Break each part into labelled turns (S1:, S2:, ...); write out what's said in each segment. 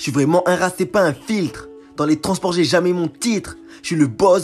S1: Je suis vraiment un rat, c'est pas un filtre. Dans les transports, j'ai jamais mon titre. Je suis le boss.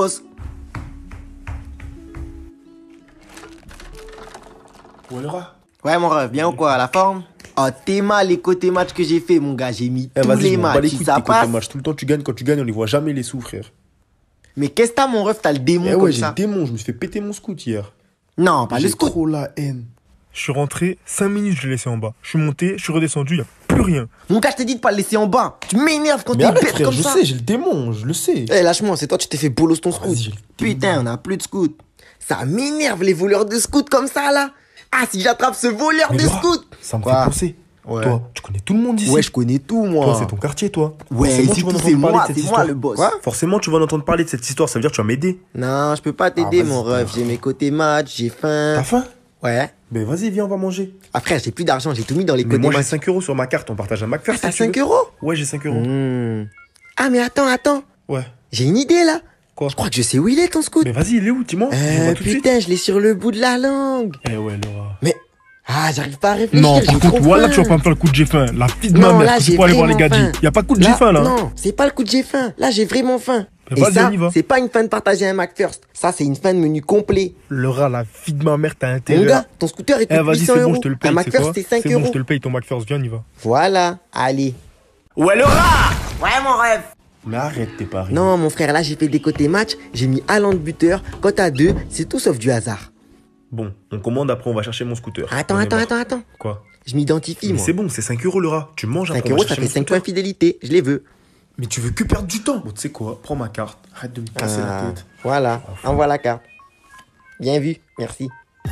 S2: Ouais, le rat.
S1: Ouais, mon ref, bien ou quoi, la forme? Oh, t'es mal les côtés matchs que j'ai fait, mon gars. J'ai mis tous les matchs. Si ça passe.
S2: Matchs. Tout le temps, tu gagnes. Quand tu gagnes, on les voit jamais les sous, frère.
S1: Mais qu'est-ce que t'as, mon ref? T'as le démon comme
S2: ouais, j'ai
S1: ça.
S2: le démon. Je me suis fait péter mon scout hier.
S1: Non, pas le
S2: J'ai
S1: scout.
S2: trop la haine.
S3: Je suis rentré, 5 minutes, je l'ai laissé en bas. Je suis monté, je suis redescendu, y a plus rien.
S1: Mon gars, je t'ai dit de pas le laisser en bas. Tu m'énerves quand
S2: Mais
S1: t'es
S2: arrête,
S1: bête
S2: frère,
S1: comme
S2: je
S1: ça.
S2: sais, j'ai le démon, je le sais.
S1: Eh, lâche-moi, c'est toi, tu t'es fait bolos ton scout.
S2: Vas-y, j'ai le
S1: Putain, on a plus de scout. Ça m'énerve les voleurs de scout comme ça, là. Ah, si j'attrape ce voleur
S2: Mais
S1: de
S2: Laura,
S1: scout.
S2: ça me
S1: Quoi?
S2: fait penser.
S1: Ouais.
S2: Toi, tu connais tout le monde ici.
S1: Ouais, je connais tout, moi.
S2: Toi, c'est ton quartier, toi.
S1: Ouais,
S2: Forcément,
S1: ici,
S2: tu vas en
S1: tout, c'est
S2: entendre parler
S1: moi,
S2: de cette
S1: c'est moi
S2: histoire.
S1: le boss.
S2: Quoi? Forcément, tu vas en entendre parler de cette histoire, ça veut dire que tu vas m'aider.
S1: Non, je peux pas t'aider,
S2: vas-y,
S1: mon ref. J'ai mes côtés match, j'ai faim.
S2: T'as faim?
S1: Ouais.
S2: Ben vas-y, viens, on va manger.
S1: Ah, frère, j'ai plus d'argent, j'ai tout mis dans les
S2: Mais
S1: côtés
S2: moi, j'ai
S1: match.
S2: 5 euros sur ma carte, on partage un
S1: Ah,
S2: McFirst.
S1: t'as
S2: si tu
S1: 5
S2: veux.
S1: euros?
S2: Ouais, j'ai 5 euros.
S1: Ah, mais attends.
S2: Ouais.
S1: J'ai une idée, là.
S2: Quoi?
S1: Je crois que je sais où il est, ton scout.
S2: Mais vas-y, il est où? Dis-moi. Je vois tout de suite.
S1: Putain, je l'ai sur le bout de la langue.
S2: Eh ouais, Laura.
S1: Mais. Ah, j'arrive pas à réfléchir.
S3: Non,
S1: j'ai
S3: par contre,
S1: trop
S3: voilà,
S1: faim.
S3: tu vas pas me faire le coup de j'ai faim. La fille de ma
S1: Non,
S3: mère,
S1: là,
S3: que tu
S1: j'ai
S3: peux aller voir les
S1: vraiment
S3: gadis.
S1: faim.
S3: Y a pas de coup de j'ai faim, là.
S1: Non, c'est pas le coup de j'ai faim. Là, j'ai vraiment faim.
S3: Mais
S1: Et
S3: vas-y,
S1: ça,
S3: on y va.
S1: c'est pas une fin de partager un McFirst. Ça, c'est une fin de menu complet.
S3: Laura, la fille de ma mère, t'as
S1: Mon
S3: intérêt.
S1: gars, ton scooter, il
S3: Eh,
S1: coûte
S3: vas-y,
S1: 800
S3: c'est bon,
S1: euros.
S3: je te le paye.
S1: Un
S3: c'est
S1: McFirst,
S3: quoi
S1: c'est 5
S3: C'est
S1: euros.
S3: bon, je te le paye, ton McFirst, viens, on y va.
S1: Voilà, allez.
S2: Ouais, Laura!
S1: Ouais, mon rêve.
S2: Mais arrête tes paris.
S1: Non, mon frère, là, j'ai fait des côtés match. J'ai mis Haaland buteur. Quand t'as 2, c'est tout sauf du hasard.
S2: Bon, on commande, après on va chercher mon scooter.
S1: Attends.
S2: On est mort. Quoi?
S1: Je m'identifie,
S2: Mais
S1: moi.
S2: c'est bon, c'est 5 euros, Laura. Tu manges
S1: 5
S2: après, on
S1: euros,
S2: va
S1: ça
S2: chercher
S1: fait
S2: mon
S1: 5 points
S2: scooter.
S1: fidélité. Je les veux.
S2: Mais tu veux que perdre du temps. Bon, tu sais quoi? Prends ma carte. Arrête de me casser la tête.
S1: Voilà,
S2: Enfin.
S1: envoie la carte. Bien vu, merci.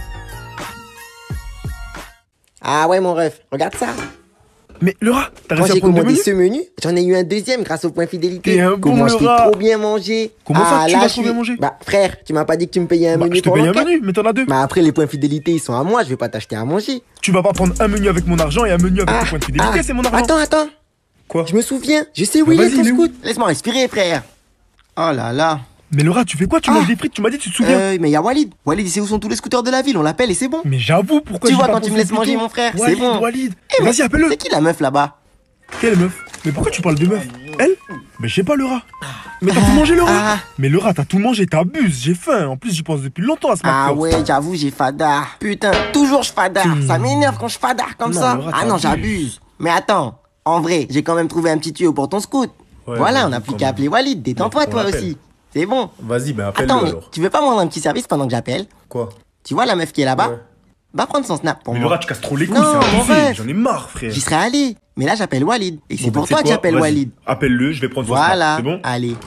S1: Ah ouais, mon ref, regarde ça.
S3: Mais Laura, t'as
S1: Quand
S3: réussi à
S1: j'ai
S3: prendre deux
S1: commandé
S3: menus
S1: ce menu, j'en ai eu un deuxième grâce au point fidélité.
S3: T'es un bon
S1: Comment je t'ai
S3: rat.
S1: trop bien mangé.
S3: Comment ça, tu
S1: là,
S3: vas
S1: je
S3: trop bien
S1: suis-
S3: manger
S1: Bah frère, tu m'as pas dit que tu me payais un
S3: Bah,
S1: menu
S3: je te
S1: pour
S3: paye un
S1: l'enquête.
S3: menu, mais t'en as deux.
S1: Bah après, les points fidélité, ils sont à moi, je vais pas t'acheter à manger.
S3: Tu vas pas prendre un menu avec mon argent et un menu avec tes points de fidélité, c'est mon argent.
S1: Attends.
S2: Quoi?
S1: Je me souviens, je sais où
S3: Bah,
S1: il est
S3: vas-y,
S1: ton
S3: il est où
S1: scout. Laisse-moi respirer, frère. Oh là là.
S3: Mais Laura, tu fais quoi? Tu manges des frites, tu m'as dit, tu te souviens?
S1: Mais y a Walid. Walid, il sait où sont tous les scooters de la ville, on l'appelle et c'est bon.
S3: Mais j'avoue, pourquoi
S1: Tu
S3: j'ai
S1: vois
S3: pas
S1: quand tu me
S3: pensé
S1: laisses
S3: plus
S1: manger,
S3: tôt
S1: mon frère, c'est
S3: Walid,
S1: bon.
S3: Walid.
S1: Eh, mais
S3: Vas-y, appelle-le.
S1: C'est qui la meuf là-bas?
S3: Quelle meuf? Mais pourquoi tu parles de meuf? Elle? Mais je sais pas, Laura. Mais t'as tout mangé, Laura?
S1: Ah.
S3: Mais Laura, t'as tout mangé, t'abuses, j'ai faim. En plus, j'y pense depuis longtemps à ce
S1: Ah
S3: McFirst.
S1: ouais, j'avoue, j'ai fadard. Putain, toujours je fadard. Ça m'énerve quand je fadard comme
S2: Non,
S1: ça.
S2: Laura,
S1: Ah non,
S2: t'abuses.
S1: j'abuse. Mais attends, en vrai, j'ai quand même trouvé un petit tuyau pour ton scout.
S2: Ouais,
S1: Voilà,
S2: vas-y,
S1: on n'a plus
S2: quand
S1: qu'à
S2: même.
S1: appeler Walid. Détends-toi,
S2: Mais on
S1: toi
S2: l'appelle.
S1: aussi. C'est bon.
S2: Vas-y, ben appelle-le
S1: Attends, mais
S2: alors.
S1: tu veux pas me rendre un petit service pendant que j'appelle?
S2: Quoi?
S1: Tu vois la meuf qui est là-bas?
S2: Ouais.
S1: Va prendre son snap pour
S2: Mais
S1: moi.
S2: Laura, tu casses trop les couilles,
S1: Non,
S2: c'est
S1: mon
S2: abusé.
S1: ref.
S2: J'en ai marre, frère.
S1: J'y serais allé. Mais là, j'appelle Walid. Et c'est
S2: Bon,
S1: pour
S2: ben,
S1: toi
S2: tu
S1: que
S2: sais
S1: j'appelle
S2: quoi? Vas-y.
S1: Walid.
S2: Appelle-le, je vais prendre son snap.
S1: Voilà.
S2: C'est bon?
S1: Allez.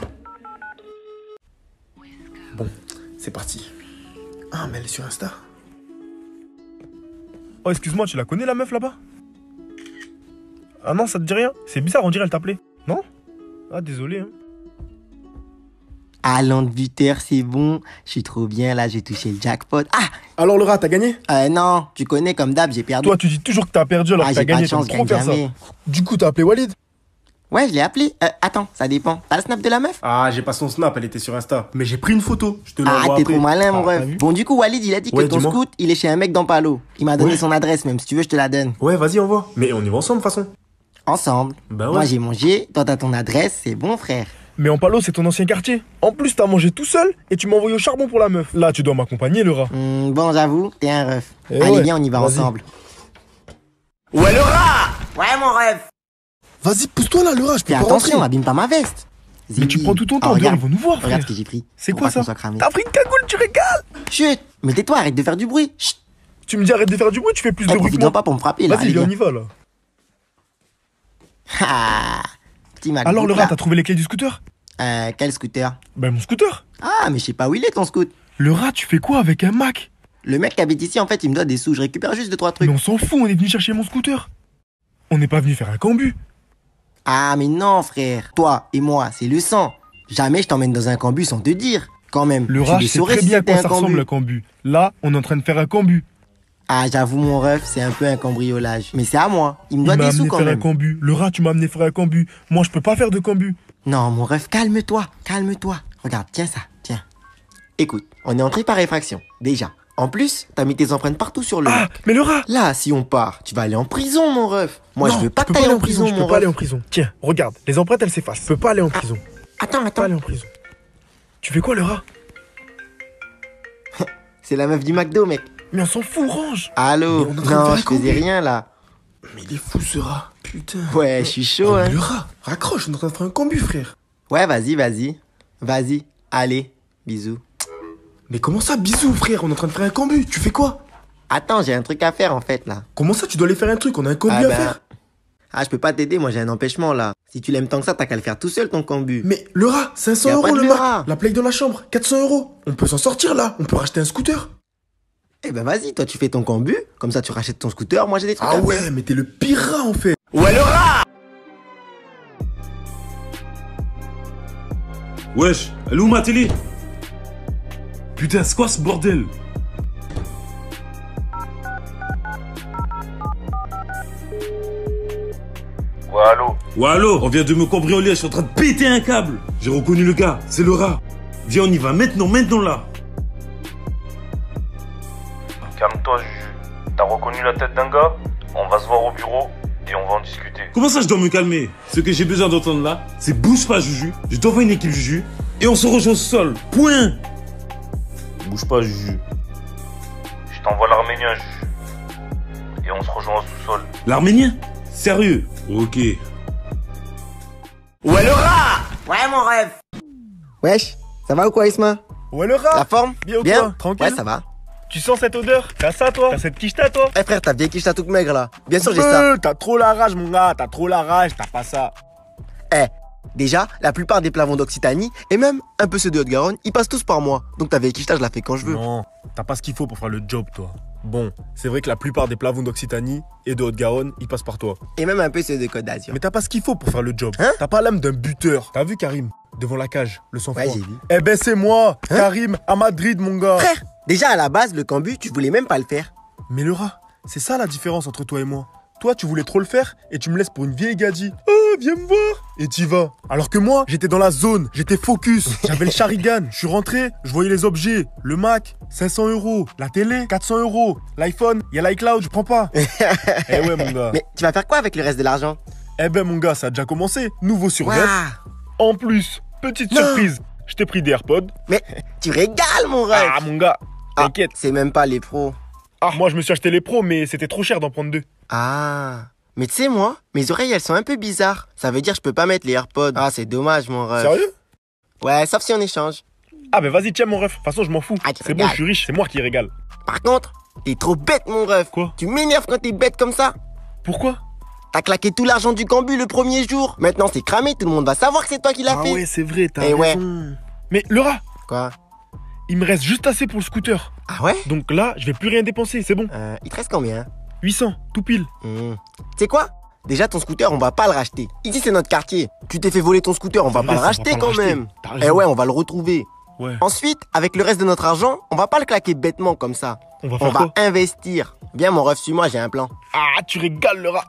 S2: Bon, c'est parti. Ah, mais elle est sur Insta.
S3: Oh, excuse-moi, tu la connais, la meuf, là-bas? Ah non, ça te dit rien? C'est bizarre, on dirait elle t'appelait. Non? Ah, désolé, hein.
S1: Haaland buteur, c'est bon. Je suis trop bien, là, j'ai touché le jackpot.
S2: Alors, Laura, t'as gagné?
S1: Non, tu connais, comme d'hab, j'ai perdu.
S3: Toi, tu dis toujours que t'as perdu alors que t'as
S1: j'ai pas
S3: gagné,
S1: de chance,
S3: t'aimes
S1: je
S3: trop
S1: gagne
S3: faire ça.
S1: jamais.
S2: Du coup, t'as appelé Walid?
S1: Ouais, je l'ai appelé. Attends, ça dépend. T'as le snap de la meuf?
S2: Ah, j'ai pas son snap, elle était sur Insta. Mais j'ai pris une photo, je te l'envoie
S1: Ah, t'es
S2: après.
S1: trop malin, mon
S3: Ah, t'as
S1: ref.
S3: vu?
S1: Bon, du coup, Walid, il a dit que
S2: Ouais,
S1: ton
S2: dis-moi.
S1: scout, il est chez un mec dans Palo. Il m'a donné
S2: Ouais.
S1: son adresse, même. Si tu veux, je te la donne.
S2: Ouais, vas-y, envoie. Mais on y va ensemble, de toute façon.
S1: Ensemble.
S2: Bah ouais.
S1: Moi, j'ai mangé. Toi, t'as ton adresse. C'est bon, frère.
S3: Mais en Palo, c'est ton ancien quartier. En plus, t'as mangé tout seul et tu m'as envoyé au charbon pour la meuf. Là, tu dois m'accompagner, le rat.
S1: Bon, j'avoue, t'es un ref.
S3: Eh
S1: Allez,
S3: ouais,
S1: viens, on y va
S3: vas-y.
S1: ensemble.
S2: Ouais, Laura!
S1: Ouais, mon ref.
S2: Vas-y, pousse-toi là, Laura, je peux
S1: Fais
S2: pas
S1: attention,
S2: rentrer.
S1: abîme pas ma veste.
S3: Mais tu prends tout ton temps,
S1: regarde,
S3: ils vont nous voir, frère.
S1: Regarde ce que j'ai pris.
S3: C'est
S1: Pour
S3: quoi
S1: pas qu'on
S3: ça?
S1: soit cramé.
S3: T'as pris une cagoule, tu régales.
S1: Chut. Mais tais-toi, arrête de faire du bruit. Chut.
S3: Tu me dis arrête de faire du bruit, tu fais plus de bruit que
S1: Profite-en
S3: moi.
S1: pas pour me frapper, là.
S3: Vas-y,
S1: Allez,
S3: viens, on
S1: viens.
S3: y va, là.
S1: Ah, petit McBook,
S3: Alors, le
S1: là.
S3: rat, t'as trouvé les clés du scooter?
S1: Quel scooter?
S3: Ben, mon scooter.
S1: Ah, mais je sais pas où il est, ton scoot.
S3: Le rat, tu fais quoi avec un Mac?
S1: Le mec qui habite ici, en fait, il me doit des sous. Je récupère juste 2-3 trucs.
S3: Mais on s'en fout, on est venu chercher mon scooter. On n'est pas venu faire un cambu.
S1: Ah, mais non, frère. Toi et moi, c'est le sang. Jamais je t'emmène dans un cambu sans te dire. Quand même.
S3: Le
S1: Tu
S3: rat,
S1: le
S3: je sais
S1: saurais
S3: très
S1: si
S3: bien à
S1: c'était
S3: quoi
S1: un
S3: ça
S1: cambu.
S3: ressemble un cambu. Là, on est en train de faire un cambu.
S1: Ah, j'avoue, mon ref, c'est un peu un cambriolage. Mais c'est à moi. Il me
S3: Il
S1: doit
S3: m'a
S1: des sous
S3: amené
S1: quand
S3: faire un
S1: même.
S3: cambu. Le rat, tu m'as amené faire un cambu. Moi, je peux pas faire de cambu.
S1: Non, mon ref, calme-toi. Calme-toi. Regarde, tiens ça. Tiens. Écoute, on est entré par effraction. Déjà. En plus, t'as mis tes empreintes partout sur le...
S3: Ah, mais le rat!
S1: Là, si on part, tu vas aller en prison, mon ref. Moi,
S3: Non,
S1: je veux pas
S3: tu
S1: que
S3: peux
S1: t'ailles
S3: aller
S1: en prison,
S3: je
S1: mon
S3: peux pas aller
S1: ref.
S3: en prison. Tiens, regarde, les empreintes elles s'effacent. Je peux pas aller en prison.
S1: Attends,
S3: Je peux pas aller en prison. Tu fais quoi le rat?
S1: C'est la meuf du McDo, mec.
S3: Mais on s'en fout, range!
S1: Allô?
S2: Mais on est en train de faire
S1: Non,
S2: un
S1: je faisais
S2: combi.
S1: rien, là.
S2: Mais il est fou ce rat. Putain.
S1: Ouais, je suis chaud,
S2: Oh, mais
S1: hein.
S2: le rat, raccroche, on est en train de faire un combu, frère.
S1: Ouais, vas-y. Vas-y, allez, bisous.
S2: Mais comment ça, bisous, frère? On est en train de faire un combu. Tu fais quoi?
S1: Attends, j'ai un truc à faire, en fait, là.
S2: Comment ça, tu dois aller faire un truc? On a un combu
S1: Ah
S2: à
S1: ben,
S2: faire.
S1: Ah, je peux pas t'aider, moi j'ai un empêchement, là. Si tu l'aimes tant que ça, t'as qu'à le faire tout seul, ton combu.
S2: Mais le rat, 500
S1: Y a
S2: euros
S1: pas de
S2: le
S1: le
S2: Mac.
S1: rat.
S2: La play dans la chambre, 400 euros. On peut s'en sortir là. On peut racheter un scooter.
S1: Eh ben, vas-y, toi, tu fais ton combu. Comme ça, tu rachètes ton scooter. Moi, j'ai des trucs
S2: Ah
S1: à faire.
S2: ouais, mais t'es le pire rat en fait.
S1: Ouais, le rat!
S4: Wesh, elle est où ma télé? Putain, c'est quoi ce bordel?
S5: Ouais, allô?
S4: Ouais, allô, on vient de me cambrioler, je suis en train de péter un câble. J'ai reconnu le gars, c'est le rat. Viens, on y va maintenant là.
S5: Calme-toi, Juju. T'as reconnu la tête d'un gars? On va se voir au bureau et on va en discuter.
S4: Comment ça, je dois me calmer? Ce que j'ai besoin d'entendre là, c'est bouge pas, Juju. Je t'envoie une équipe, Juju, et on se rejoint au sol. Point.
S5: Bouge pas, Juju. Je t'envoie l'Arménien, Juju. Et on se rejoint au sous-sol.
S4: L'Arménien? Sérieux? Ok.
S1: Ouais, le rat! Ouais, mon rêve! Wesh, ça va ou quoi, Isma?
S3: Ouais le rat!
S1: La forme?
S3: Bien ou quoi? Tranquille?
S1: Ouais, ça va.
S3: Tu sens cette odeur? T'as ça toi? T'as cette quicheta toi?
S1: Eh frère, t'as vieille quiche, t'as toute maigre, là. Bien sûr, j'ai ça.
S3: T'as trop la rage mon gars, t'as trop la rage, t'as pas ça.
S1: Eh, déjà, la plupart des plavons d'Occitanie, et même un peu ceux de Haute-Garonne, ils passent tous par moi. Donc ta vieille quiche, je la fais quand je veux.
S3: Non, t'as pas ce qu'il faut pour faire le job toi. Bon, c'est vrai que la plupart des plavons d'Occitanie et de Haute-Garonne, ils passent par toi.
S1: Et même un peu ceux de Côte d'Azur.
S3: Mais t'as pas ce qu'il faut pour faire le job.
S1: Hein?
S3: T'as pas l'âme d'un buteur. T'as vu Karim? Devant la cage, le sang-froid.
S1: Ouais, j'ai vu.
S3: Eh ben c'est moi,
S1: Hein?
S3: Karim, à Madrid mon gars.
S1: Frère, déjà à la base, le cambu, tu voulais même pas le faire.
S3: Mais le rat, c'est ça la différence entre toi et moi. Toi, tu voulais trop le faire et tu me laisses pour une vieille gadji. Oh, viens me voir. Et t'y vas. Alors que moi, j'étais dans la zone, j'étais focus. J'avais le Sharingan. Je suis rentré, je voyais les objets. Le Mac, 500 euros. La télé, 400 euros. L'iPhone, il y a l'iCloud, je prends pas. Eh ouais, mon gars.
S1: Mais tu vas faire quoi avec le reste de l'argent?
S3: Eh ben, mon gars, ça a déjà commencé. Nouveau survêt.
S1: Waouh!
S3: En plus, petite
S1: Non.
S3: surprise. Je t'ai pris des AirPods.
S1: Mais tu régales, mon rêve!
S3: Ah, mon gars,
S1: Ah,
S3: t'inquiète.
S1: c'est même pas les pros.
S3: Ah, moi, je me suis acheté les pros, mais c'était trop cher d'en prendre deux.
S1: Ah. Mais tu sais, moi, mes oreilles, elles sont un peu bizarres. Ça veut dire que je peux pas mettre les AirPods. Ah, c'est dommage, mon rêve.
S3: Sérieux?
S1: Ouais, sauf si on échange.
S3: Ah, ben vas-y, tiens, mon ref. De toute façon, je m'en fous.
S1: Ah, tu
S3: C'est bon,
S1: régales.
S3: je suis riche, c'est moi qui régale.
S1: Par contre, t'es trop bête, mon rêve.
S3: Quoi?
S1: Tu m'énerves quand t'es bête comme ça.
S3: Pourquoi?
S1: T'as claqué tout l'argent du cambu le premier jour. Maintenant, c'est cramé, tout le monde va savoir que c'est toi qui l'as
S3: Ah
S1: fait.
S3: ouais, c'est vrai, t'as
S1: Eh ouais.
S3: raison. Mais le rat,
S1: Quoi?
S3: il me reste juste assez pour le scooter.
S1: Ah ouais?
S3: Donc là, je vais plus rien dépenser, c'est bon.
S1: Il te reste combien?
S3: 800, tout pile.
S1: Tu sais quoi? Déjà, ton scooter, on va pas le racheter. Ici, c'est notre quartier. Tu t'es fait voler ton scooter, on va
S3: C'est
S1: pas
S3: vrai,
S1: le
S3: ça,
S1: racheter
S3: on va pas
S1: quand
S3: le racheter.
S1: même.
S3: T'as raison.
S1: Eh ouais, on va le retrouver.
S3: Ouais.
S1: Ensuite, avec le reste de notre argent, on va pas le claquer bêtement comme ça.
S3: On va
S1: On
S3: faire
S1: va
S3: quoi?
S1: investir. Viens, mon ref, suis-moi, j'ai un plan.
S3: Ah, tu régales le rat.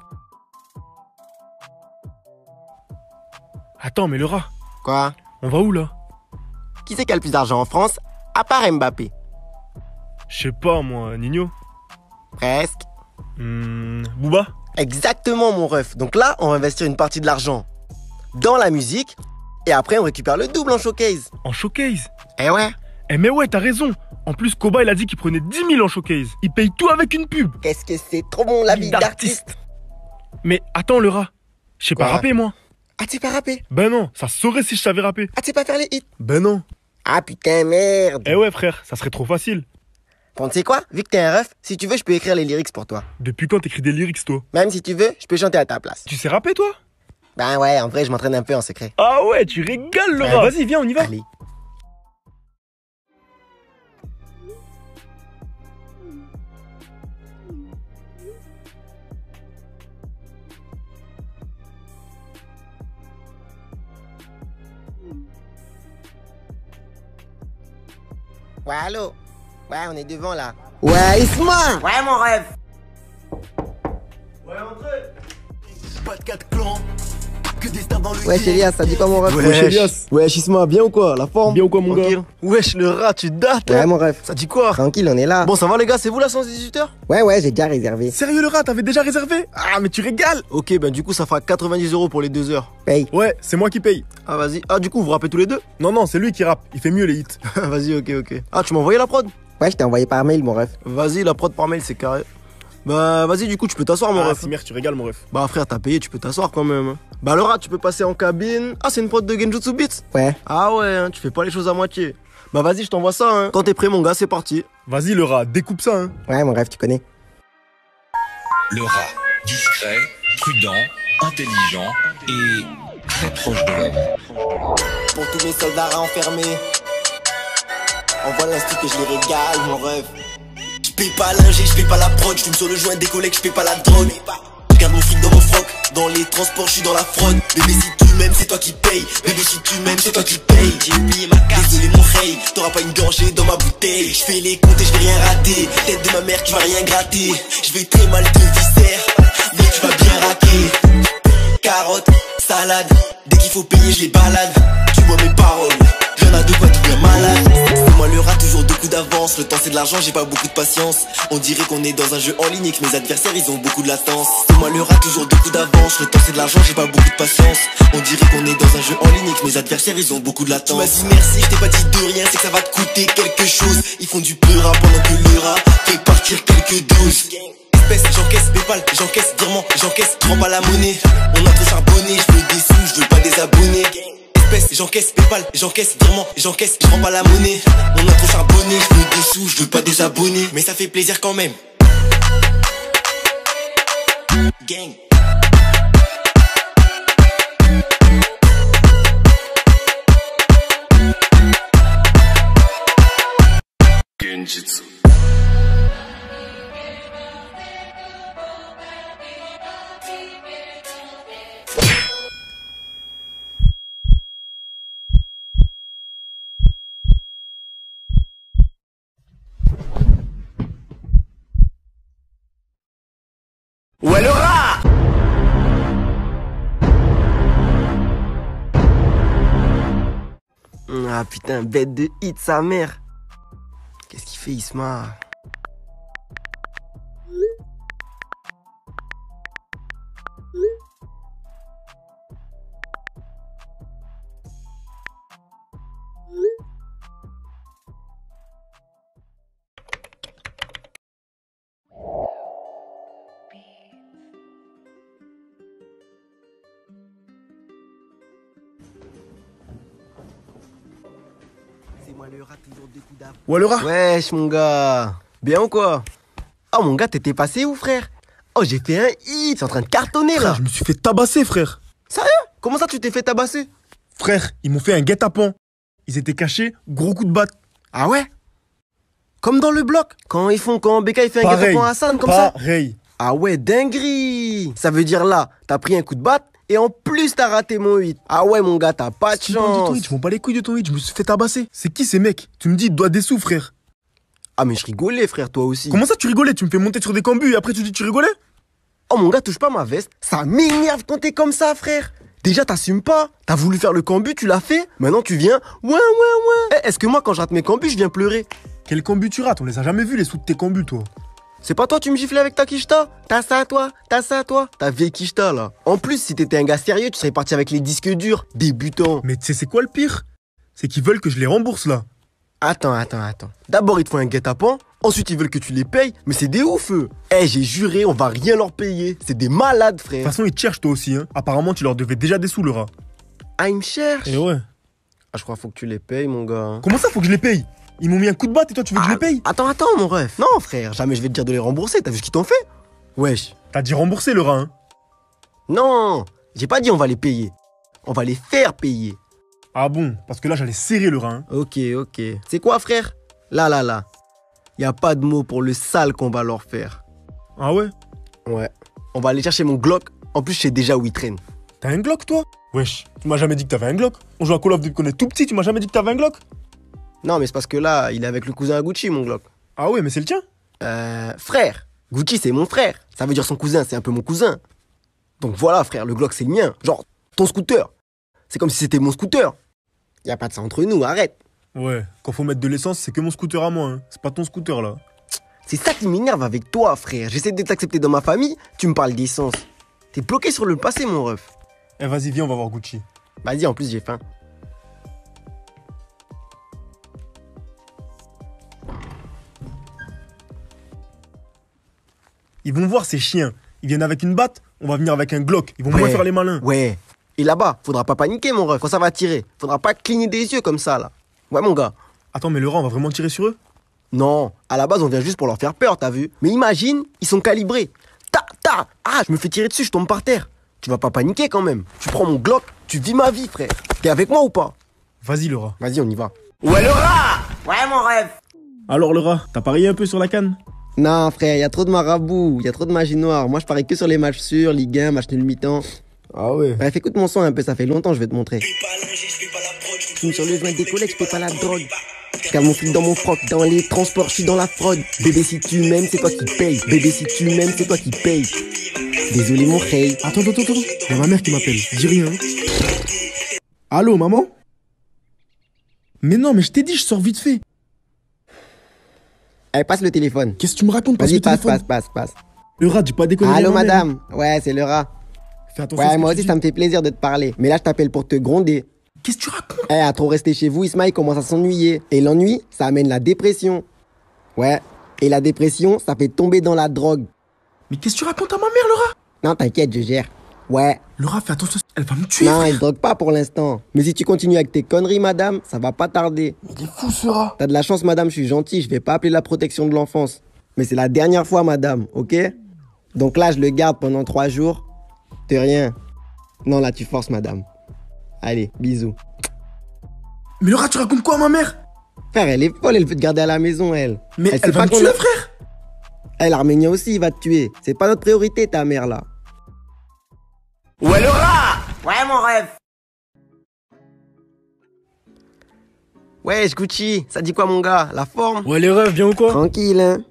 S3: Attends, mais le rat,
S1: Quoi?
S3: on va où là?
S1: Qui c'est qui a le plus d'argent en France, à part Mbappé?
S3: Je sais pas, moi, Nino.
S1: Presque.
S3: Booba?
S1: Exactement, mon ref. Donc là, on va investir une partie de l'argent dans la musique. Et après, on récupère le double en showcase.
S3: En showcase?
S1: Eh ouais.
S3: Eh mais ouais, t'as raison. En plus, Koba, il a dit qu'il prenait 10 000 en showcase. Il paye tout avec une pub.
S1: Qu'est-ce que c'est trop bon, la vie d'artiste.
S3: Mais attends, le rat. Je sais pas
S1: Quoi?
S3: rapper, moi.
S1: Ah, tu sais pas rapper?
S3: Ben non, ça se saurait si je savais rapper.
S1: Ah, tu sais pas faire les hits?
S3: Ben non.
S1: Ah, putain, merde.
S3: Eh ouais, frère, ça serait trop facile.
S1: Bon, tu sais quoi? Vu que t'es un ref, si tu veux, je peux écrire les lyrics pour toi.
S3: Depuis quand t'écris des lyrics, toi?
S1: Même si tu veux, je peux chanter à ta place.
S3: Tu sais rapper, toi?
S1: Ben ouais, en vrai, je m'entraîne un peu en secret.
S3: Ah ouais, tu régales, le rat. Vas-y, viens, on y va.
S1: Allez. Ouais, allô? Ouais, on est devant là. Ouais, Isma! Ouais, mon rêve!
S6: Pas de 4 clans,
S1: Wesh Elias, ça dit quoi mon ref?
S3: Wesh Elias.
S1: Wesh Isma, bien ou quoi? La forme?
S3: Bien ou quoi mon gars?
S2: Tranquille. Wesh, le rat, tu dates.
S1: Ouais
S2: hein.
S1: mon ref.
S2: Ça dit quoi?
S1: Tranquille, on est là.
S2: Bon, ça va les gars, c'est vous la 118h?
S1: Ouais, j'ai déjà réservé.
S3: Sérieux le rat, t'avais déjà réservé? Ah mais tu régales.
S2: Ok, ben du coup, ça fera 90 € pour les 2 heures.
S1: Paye.
S3: Ouais, c'est moi qui paye.
S2: Ah, vas-y. Ah, du coup, vous rappez tous les deux?
S3: Non, c'est lui qui rappe, il fait mieux les hits.
S2: Vas-y, ok. Ah, tu m'as envoyé la prod?
S1: Ouais, je t'ai envoyé par mail mon ref.
S2: Vas-y, la prod par mail, c'est carré. Bah, vas-y, du coup, tu peux t'asseoir, mon
S3: Ah,
S2: ref.
S3: si merde, tu régales mon ref.
S2: Bah, frère, t'as payé, tu peux t'asseoir quand même. Bah, le rat, tu peux passer en cabine. Ah, c'est une prod de Genjutsu Beats?
S1: Ouais.
S2: Ah ouais, hein, tu fais pas les choses à moitié. Bah, vas-y, je t'envoie ça, hein. Quand t'es prêt, mon gars, c'est parti.
S3: Vas-y le rat, découpe ça hein.
S1: Ouais mon ref, tu connais.
S6: Le rat, discret, prudent, intelligent et très proche de l'homme.
S1: Pour tous mes soldats enfermés, envoie l'instru que je les régale mon ref.
S7: J'paye pas l'ingé, j'fais pas la prod, j'fume sur le joint des collègues, j'paye pas la drogue. J'garde mon fric dans mon froc, dans les transports j'suis dans la fraude. Bébé si tu m'aimes c'est toi qui paye, bébé si tu m'aimes c'est toi qui paye. J'ai oublié ma carte, désolé mon rey, t'auras pas une gorgée dans ma bouteille. J'fais les comptes et j'vais rien rater, tête de ma mère tu vas rien gratter. J'vais très mal te viscère, mais tu vas bien raquer. Carottes, salade, dès qu'il faut payer je les balade. Tu vois mes paroles, y'en a de quoi tout bien malade. C'est moi le rat, toujours 2 coups d'avance. Le temps c'est de l'argent, j'ai pas beaucoup de patience. On dirait qu'on est dans un jeu en ligne et que mes adversaires ils ont beaucoup de latence. C'est moi le rat, toujours 2 coups d'avance. Le temps c'est de l'argent, j'ai pas beaucoup de patience. On dirait qu'on est dans un jeu en ligne et que mes adversaires ils ont beaucoup de latence. Tu m'as dit merci, je t'ai pas dit de rien, c'est que ça va te coûter quelque chose. Ils font du pleura pendant que le rat fait partir quelques doses. J'encaisse Paypal, j'encaisse virement, j'encaisse, je rends pas la monnaie. On a trop charbonné, je veux des sous, je veux pas des abonnés. J'encaisse Paypal, j'encaisse virement, j'encaisse, je rends pas la monnaie. On a trop charbonné, je veux des sous, je veux pas des abonnés. Mais ça fait plaisir quand même. Gang.
S6: Genjutsu.
S2: Ouais, le rat! Ah putain, bête de hit, sa mère. Qu'est-ce qu'il fait, Isma?
S3: Ouais le rat.
S2: Wesh, mon gars. Bien ou quoi? Oh, mon gars, t'étais passé où, frère? Oh, j'ai fait un hit. C'est en train de cartonner, là.
S3: Frère, je me suis fait tabasser frère.
S2: Sérieux? Comment ça, tu t'es fait tabasser?
S3: Frère, ils m'ont fait un guet-apens. Ils étaient cachés, gros coup de batte.
S2: Ah ouais? Comme dans le bloc. Quand Becca il fait un
S3: Pareil,
S2: guet-apens à Hassan, comme ça.
S3: pareil.
S2: Ah ouais, dinguerie. Ça veut dire là, t'as pris un coup de batte et en plus t'as raté mon hit. Ah ouais, mon gars, t'as pas de
S3: Tu parles de ton
S2: chance.
S3: hit, je m'en bats les couilles de ton hit, je me suis fait tabasser. C'est qui ces mecs? Tu me dis, il doit des sous frère.
S2: Ah mais je rigolais, frère, toi aussi.
S3: Comment ça tu rigolais? Tu me fais monter sur des cambus et après tu dis tu rigolais?
S2: Oh mon gars, touche pas ma veste. Ça m'énerve quand t'es comme ça, frère. Déjà, t'assumes pas. T'as voulu faire le cambu, tu l'as fait. Maintenant, tu viens. Ouais. Est-ce que moi, quand je rate mes cambus, je viens pleurer?
S3: Quel cambu tu rates? On les a jamais vus les sous de tes cambus toi.
S2: C'est pas toi, tu me giflais avec ta quicheta? T'as ça, toi? Ta vieille quicheta, là. En plus, si t'étais un gars sérieux, tu serais parti avec les disques durs. Débutant.
S3: Mais tu sais c'est quoi le pire? C'est qu'ils veulent que je les rembourse là.
S2: Attends. D'abord, ils te font un guet-apens. Ensuite, ils veulent que tu les payes. Mais c'est des ouf, eux. Eh, j'ai juré, on va rien leur payer. C'est des malades,
S3: De
S2: frère.
S3: toute façon ils te cherchent toi aussi hein. Apparemment tu leur devais déjà des sous le rat.
S2: Ah, ils me cherchent.
S3: Et ouais.
S2: Ah, je crois qu'il faut que tu les payes, mon gars.
S3: Comment ça faut que je les paye? Ils m'ont mis un coup de batte et toi tu veux que je les paye?
S2: Attends, mon ref. Non, frère, jamais je vais te dire de les rembourser. T'as vu ce qu'ils t'ont fait? Wesh.
S3: T'as dit rembourser le rat hein.
S2: Non, j'ai pas dit on va les payer. On va les faire payer.
S3: Ah bon? Parce que là j'allais serrer le rat hein.
S2: Ok. C'est quoi, frère? Là. Y a pas de mots pour le sale qu'on va leur faire.
S3: Ah ouais?
S2: Ouais. On va aller chercher mon Glock. En plus, je sais déjà où il traîne.
S3: T'as un Glock toi? Wesh, tu m'as jamais dit que t'avais un Glock. On joue à Call of depuis qu'on est tout petit, tu m'as jamais dit que t'avais un Glock.
S2: Non, mais c'est parce que là, il est avec le cousin à Gucci, mon Glock.
S3: Ah ouais, mais c'est le tien.
S2: Frère. Gucci, c'est mon frère. Ça veut dire son cousin, c'est un peu mon cousin. Donc voilà, frère, le Glock, c'est le mien. Genre, Ton scooter. C'est comme si c'était mon scooter. Y a pas de ça entre nous, arrête.
S3: Ouais, quand faut mettre de l'essence, c'est que mon scooter à moi, hein. C'est pas ton scooter là.
S2: C'est ça qui m'énerve avec toi, frère. J'essaie de t'accepter dans ma famille, tu me parles d'essence. T'es bloqué sur le passé, mon ref.
S3: Eh, vas-y, viens, on va voir Gucci.
S2: Vas-y, en plus, j'ai faim.
S3: Ils vont voir ces chiens. Ils viennent avec une batte, on va venir avec un Glock. Ils vont moins
S2: Ouais.
S3: faire les malins.
S2: Ouais. Et là-bas, faudra pas paniquer, mon ref. Quand ça va tirer, faudra pas cligner des yeux comme ça, là. Ouais, mon gars.
S3: Attends, mais Laurent, on va vraiment tirer sur eux?
S2: Non, à la base, on vient juste pour leur faire peur, t'as vu? Mais imagine, ils sont calibrés. Ta. Ah, je me fais tirer dessus, je tombe par terre. Tu vas pas paniquer quand même. Tu prends mon Glock, tu vis ma vie, frère. T'es avec moi ou pas?
S3: Vas-y, Laura.
S2: Vas-y, on y va.
S1: Ouais, le rat! Ouais, mon rêve!
S3: Alors, Laura, t'as parié un peu sur la canne?
S2: Non, frère, y a trop de marabouts, y a trop de magie noire. Moi, je parie que sur les matchs sûrs, Ligue 1, match nul mi-temps.
S3: Ah ouais.
S2: Bref, écoute mon son un peu, ça fait longtemps, je vais te montrer.
S7: Je fais pas linger, je fais pas la prod,
S2: Je fume sur le joint des collègues, je fais pas la drogue. Je calme mon flic dans mon froc, dans les transports, je suis dans la fraude. Bébé, si tu m'aimes, c'est toi qui paye. Bébé, si tu m'aimes, c'est toi qui paye. Désolé, mon rey.
S3: Attends. Y'a ma mère qui m'appelle. Dis rien. Allô, maman? Mais non, mais je t'ai dit, je sors vite fait.
S2: Allez, passe le téléphone.
S3: Qu'est-ce que tu me racontes? Passe
S2: Vas-y,
S3: le téléphone.
S2: passe.
S3: Le rat, dis pas déconner.
S2: Allô, madame. Ouais, c'est le rat.
S3: Fais attention à ce
S2: Ouais,
S3: que
S2: moi
S3: tu
S2: aussi,
S3: dis.
S2: ça me fait plaisir de te parler. Mais là, je t'appelle pour te gronder.
S3: Qu'est-ce que tu racontes?
S2: Eh, à trop rester chez vous, Ismaël commence à s'ennuyer. Et l'ennui, ça amène la dépression. Ouais. Et la dépression, ça fait tomber dans la drogue.
S3: Mais qu'est-ce que tu racontes à ma mère, Laura?
S2: Non, t'inquiète, je gère. Ouais.
S3: Laura, fais attention, elle va me tuer.
S2: Non,
S3: frère.
S2: elle drogue pas pour l'instant. Mais si tu continues avec tes conneries, madame, ça va pas tarder.
S3: Il est fou, ce rat.
S2: T'as de la chance, madame, je suis gentil, je vais pas appeler la protection de l'enfance. Mais c'est la dernière fois, madame, ok? Donc là, je le garde pendant 3 jours. De rien. Non, là, tu forces, madame. Allez, bisous.
S3: Mais Laura, tu racontes quoi à ma mère?
S2: Frère, elle est folle, elle veut te garder à la maison, elle.
S3: Mais elle
S2: sait
S3: va
S2: pas
S3: me
S2: qu'on
S3: tuer,
S2: a-
S3: frère.
S2: Elle, l'Arménien aussi, il va te tuer. C'est pas notre priorité, ta mère, là.
S1: Ouais, le rat! Ouais, mon rêve!
S2: Wesh, Gucci, ça dit quoi, mon gars? La forme?
S8: Ouais, les rêves, bien ou quoi?
S2: Tranquille, hein?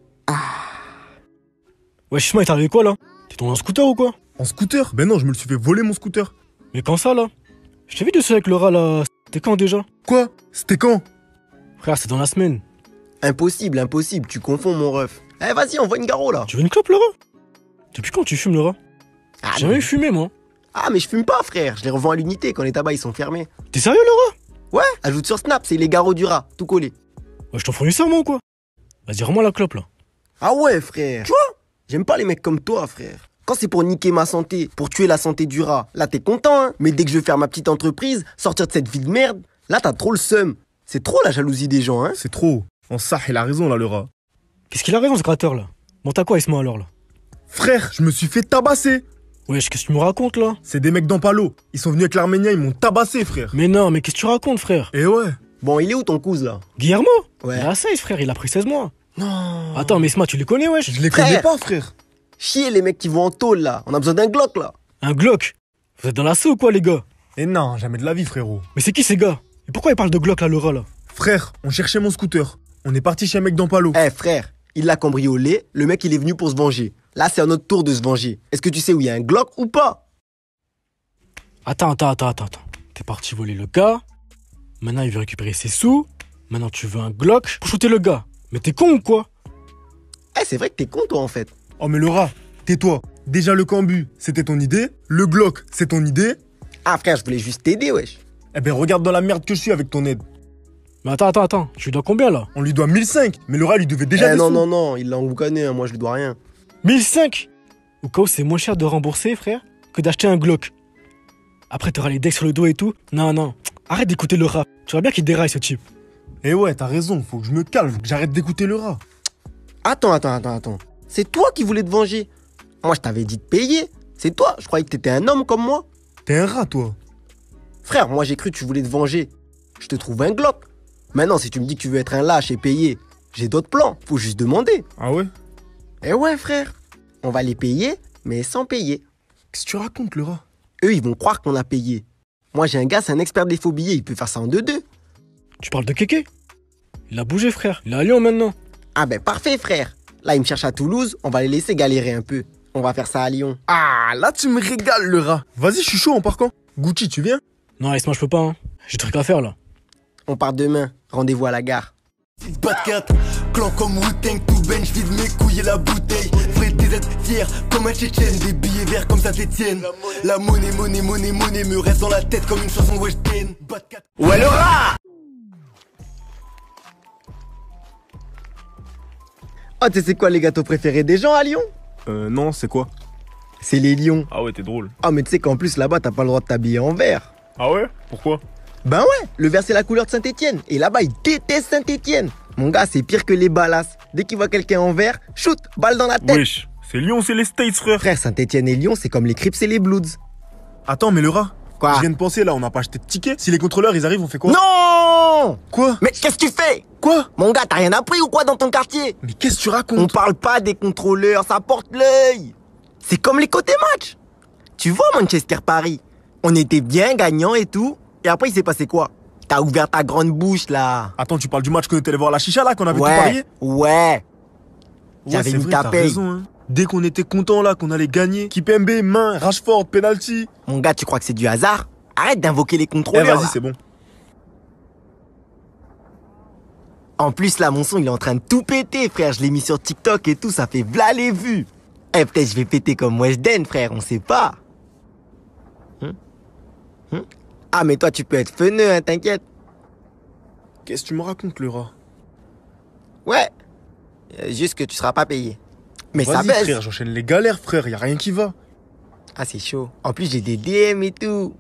S8: Ouais, Shima, il t'est arrivé quoi là? T'es tombé en scooter ou quoi?
S3: En scooter? Ben non, je me le suis fait voler mon scooter.
S8: Mais quand ça là? Je t'ai vu dessus avec le rat là. C'était quand déjà?
S3: Quoi? C'était quand?
S8: Frère, c'est dans la semaine.
S2: Impossible, tu confonds, mon ref. Eh, vas-y, envoie une garo, là.
S8: Tu veux une clope, le rat? Depuis quand tu fumes le rat?
S2: Ah,
S8: J'ai jamais fumé moi.
S2: Ah, mais je fume pas, frère. Je les revends à l'unité quand les tabacs, ils sont fermés.
S8: T'es sérieux le rat?
S2: Ouais, ajoute sur Snap, c'est les garots du rat, tout collé.
S8: Ouais, je t'en fournis ça moi ou quoi? Vas-y, rends-moi la clope là.
S2: Ah ouais, frère. Tu vois? J'aime pas les mecs comme toi, frère. Quand c'est pour niquer ma santé, pour tuer la santé du rat, là t'es content, hein. Mais dès que je veux faire ma petite entreprise, sortir de cette vie de merde, là t'as trop le seum. C'est trop la jalousie des gens, hein.
S3: C'est trop. En ça, il a raison là, le rat.
S8: Qu'est-ce qu'il a raison ce gratteur là? Bon, t'as quoi, Isma alors là?
S3: Frère, je me suis fait tabasser.
S8: Wesh, qu'est-ce que tu me racontes là?
S3: C'est des mecs d'Ampalo. Ils sont venus avec l'Arménien, ils m'ont tabassé, frère.
S8: Mais non, mais qu'est-ce que tu racontes, frère?
S3: Et ouais.
S2: Bon, il est où ton cousin, là?
S8: Guillermo?
S2: Ouais.
S8: Il a 16, frère, il a pris 16 mois.
S2: Non.
S8: Attends, mais Isma, tu les connais, wesh?
S3: Je les
S2: Frère.
S3: connais pas, frère.
S2: Chier les mecs qui vont en tôle, là. On a besoin d'un Glock, là.
S8: Un Glock? Vous êtes dans l'assaut ou quoi, les gars?
S3: Et non, jamais de la vie, frérot.
S8: Mais c'est qui ces gars? Et pourquoi ils parlent de Glock là, le rat là?
S3: Frère, on cherchait mon scooter. On est parti chez un mec d'Ampalo.
S2: Eh, frère, il l'a cambriolé, le mec il est venu pour se venger. Là, c'est à notre tour de se venger. Est-ce que tu sais où il y a un Glock ou pas?
S8: Attends. T'es parti voler le gars. Maintenant, il veut récupérer ses sous. Maintenant, tu veux un Glock pour shooter le gars. Mais t'es con ou quoi?
S2: Eh, c'est vrai que t'es con, toi, en fait.
S3: Oh, mais le rat, tais-toi. Déjà, le cambu, c'était ton idée. Le Glock, c'est ton idée.
S2: Ah, frère, je voulais juste t'aider, wesh.
S3: Eh ben, regarde dans la merde que je suis avec ton aide.
S8: Mais attends. Tu lui dois combien là?
S3: On lui doit 1005, mais le rat lui devait déjà
S2: Eh,
S3: des
S2: non,
S3: sous.
S2: non, il l'a emboucané, hein, moi je lui dois rien.
S8: 1005? Au cas où c'est moins cher de rembourser, frère, que d'acheter un Glock. Après, t'auras les decks sur le dos et tout. Non. Arrête d'écouter le rap. Tu vois bien qu'il déraille ce type.
S3: Eh ouais, t'as raison, faut que je me calme, faut que j'arrête d'écouter le rat.
S2: Attends. C'est toi qui voulais te venger. Moi, je t'avais dit de payer. C'est toi, je croyais que t'étais un homme comme moi.
S3: T'es un rat, toi.
S2: Frère, moi j'ai cru que tu voulais te venger. Je te trouve un Glock. Maintenant, si tu me dis que tu veux être un lâche et payer, j'ai d'autres plans. Faut juste demander.
S3: Ah ouais?
S2: Eh ouais, frère. On va les payer, mais sans payer.
S3: Qu'est-ce que tu racontes, le rat?
S2: Eux, ils vont croire qu'on a payé. Moi, j'ai un gars, c'est un expert des faux billets. Il peut faire ça en 2-2.
S8: Tu parles de Kéké? Il a bougé, frère. Il est à Lyon maintenant.
S2: Ah ben parfait, frère. Là, il me cherche à Toulouse. On va les laisser galérer un peu. On va faire ça à Lyon.
S3: Ah, là, tu me régales, le rat. Vas-y, je suis chaud, on part quand? Gucci, tu viens?
S8: Non, laisse-moi, je peux pas, hein. J'ai des trucs à faire, là.
S2: On part demain. Rendez-vous à la gare.
S7: 6 bat 4, clan comme Wu-Tang, tout bench, vide mes couilles et la bouteille. Vrai TZ fier comme un Tchétchène, des billets verts comme ça t'étienne. La monnaie me reste dans la tête comme une chanson West End. Bat 4.
S2: Ouais, le rat! Oh, tu sais c'est quoi les gâteaux préférés des gens à Lyon?
S3: Non, c'est quoi?
S2: C'est les lions.
S3: Ah ouais, t'es drôle.
S2: Oh, mais tu sais qu'en plus là-bas, t'as pas le droit de t'habiller en vert.
S3: Ah ouais? Pourquoi?
S2: Ben ouais, le vert c'est la couleur de Saint-Étienne. Et là-bas, ils détestent Saint-Étienne. Mon gars, c'est pire que les balasses. Dès qu'ils voient quelqu'un en vert, shoot, balle dans la tête.
S3: Wesh, c'est Lyon, c'est les States, frère.
S2: Frère, Saint-Étienne et Lyon, c'est comme les Crips et les Bloods.
S3: Attends, mais le rat.
S2: Quoi?
S3: Je viens de penser là, on n'a pas acheté de ticket. Si les contrôleurs ils arrivent, on fait quoi?
S2: Non!
S3: Quoi?
S2: Mais qu'est-ce que tu fais?
S3: Quoi?
S2: Mon gars, t'as rien appris ou quoi dans ton quartier?
S3: Mais qu'est-ce que tu racontes?
S2: On parle pas des contrôleurs, ça porte l'œil. C'est comme les côtés match. Tu vois Manchester-Paris, on était bien gagnants et tout. Et après, il s'est passé quoi? T'as ouvert ta grande bouche là.
S3: Attends, tu parles du match qu'on était allé voir à la chicha là, qu'on avait tout parié?
S2: Ouais. J'avais
S3: c'est
S2: mis
S3: vrai,
S2: ta
S3: t'as
S2: paye.
S3: raison, hein. Dès qu'on était content là, qu'on allait gagner, Kipembe, main, Rashford, penalty.
S2: Mon gars, tu crois que c'est du hasard? Arrête d'invoquer les
S3: Eh
S2: contrôleurs.
S3: vas-y,
S2: là.
S3: c'est bon.
S2: En plus, là, mon son, il est en train de tout péter, frère. Je l'ai mis sur TikTok et tout, ça fait v'là les vues. Eh, peut-être je vais péter comme Weshden, frère, on sait pas. Ah, mais toi, tu peux être feneux, hein, t'inquiète.
S3: Qu'est-ce que tu me racontes, le rat?
S2: Ouais. Juste que tu seras pas payé. Mais ça
S3: Vas-y,
S2: baisse.
S3: frère, j'enchaîne les galères, frère, y a rien qui va.
S2: Ah, c'est chaud. En plus, j'ai des DM et tout.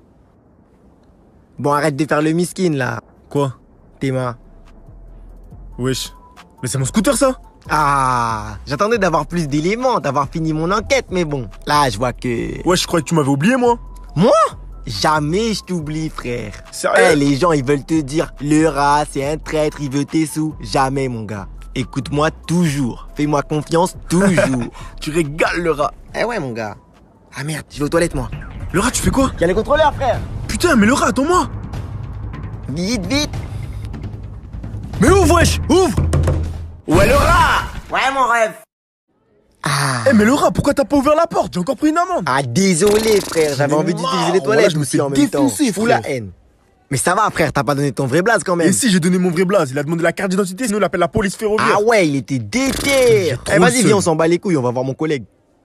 S2: Bon, arrête de faire le miskin, là.
S3: Quoi?
S2: Théma.
S3: Wesh. Mais c'est mon scooter, ça?
S2: Ah, j'attendais d'avoir plus d'éléments, d'avoir fini mon enquête, mais bon. Là, je vois que...
S3: Ouais, je croyais que tu m'avais oublié, moi.
S2: Moi? Jamais je t'oublie, frère.
S3: Sérieux?
S2: Eh, les gens, ils veulent te dire, le rat, c'est un traître, il veut tes sous. Jamais, mon gars. Écoute-moi toujours. Fais-moi confiance toujours.
S3: Tu régales, le rat.
S2: Eh ouais, mon gars. Ah merde, je vais aux toilettes, moi.
S3: Le rat, tu fais quoi?
S2: Y'a les contrôleurs, frère.
S3: Putain, mais le rat, attends-moi.
S2: Vite, vite.
S3: Mais ouvre, wesh, ouvre.
S2: Ouais, le rat. Ouais, mon rêve. Ah.
S3: Eh, mais le rat, pourquoi t'as pas ouvert la porte? J'ai encore pris une amende.
S2: Ah, désolé, frère. J'avais envie d'utiliser les toilettes
S3: je me
S2: aussi
S3: fais
S2: en même temps.
S3: défoncer,
S2: Fous la
S3: frère.
S2: haine. Mais ça va, frère, t'as pas donné ton vrai blaze quand même.
S3: Et si j'ai donné mon vrai blaze, il a demandé la carte d'identité, sinon il appelle la police ferroviaire.
S2: Ah ouais, il était déter.
S3: J'ai trop
S2: Eh, vas-y,
S3: le
S2: viens,
S3: seum.
S2: on s'en bat les couilles, on va voir mon collègue.